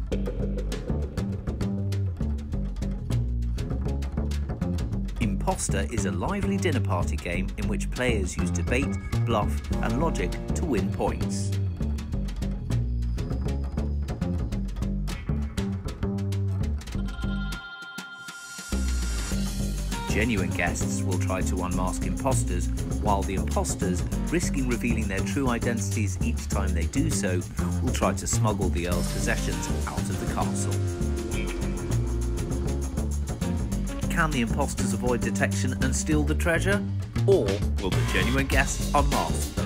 Imposter is a lively dinner party game in which players use debate, bluff and logic to win points. Genuine guests will try to unmask imposters, while the imposters, risking revealing their true identities each time they do so, will try to smuggle the Earl's possessions out of the castle. Can the imposters avoid detection and steal the treasure? Or will the genuine guests unmask